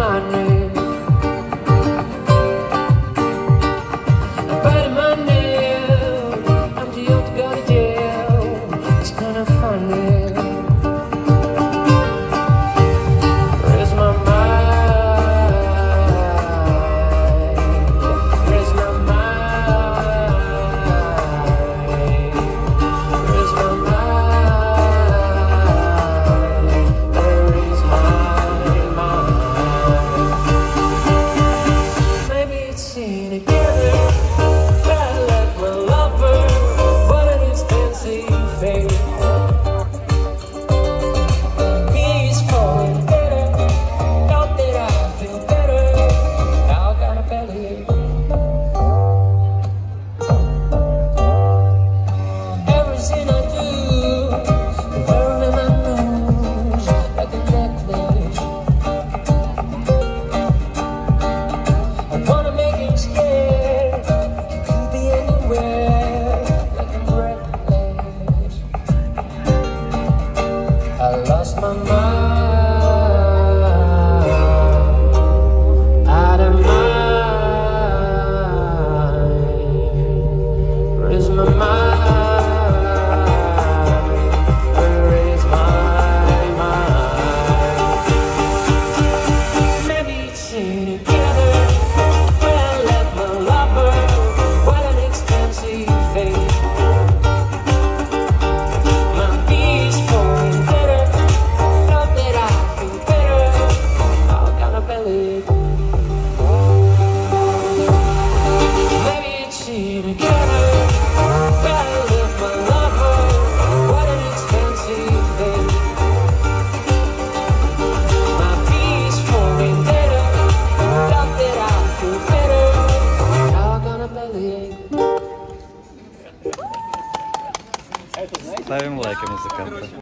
honey. I'm biting my nail, I'm too young to go to jail. It's kind of funny. Where's my mind? Where's my mind? Where's my mind? Where is my mind? Maybe it's seen together, bad luck, my lover. What an expensive fate. He's falling better, not that I feel better. Now I got a bellyache. Everything I do, wearing in my nose like a necklace. I wanna make him scared, could be anywhere like a breathless. I lost my mind, out of mind. Where is my mind? Where is my mind? Maybe it's seen together, where I left my lover. What an expensive fate. My beat's falling better, not that I feel better. I've got a belly. Maybe it's seen together, where I left my lover. What an expensive fate. My beat's falling better, not that I feel better. I've got a belly. Ставим лайки, музыканты.